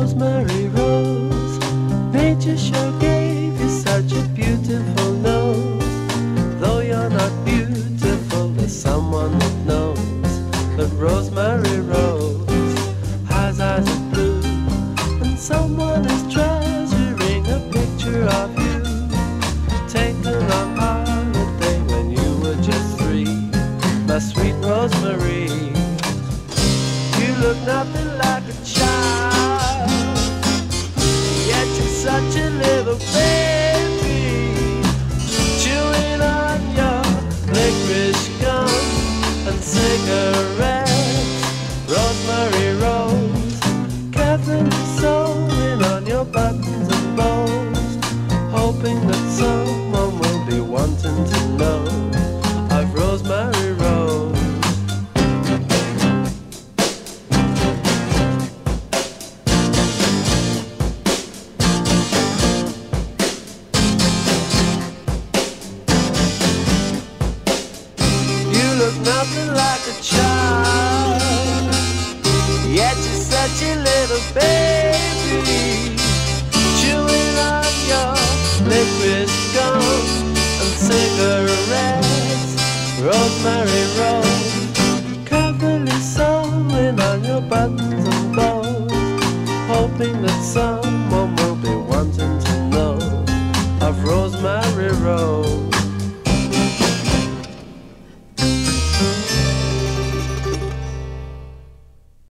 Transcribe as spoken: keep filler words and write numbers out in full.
Rosemary Rose, nature sure gave you such a beautiful nose. Though you're not beautiful, there's someone that knows that Rosemary Rose has eyes of blue, and someone is treasuring a picture of you, taken on holiday when you were just three. My sweet Rosemary, you look nothing like a child, yet you're such a little baby, chewing on your licorice gum and cigarettes. Rosemary Rose, Catherine is sewing on your buttons and bows, hoping that someone will be wanting to know of Rosemary Rose. Look nothing like a child, yet you're such a little baby, chewing on your licorice gum and cigarettes. Rosemary Rose, carefully sewing on your buttons and bows, hoping that someone will be wanting to know of Rosemary Rose.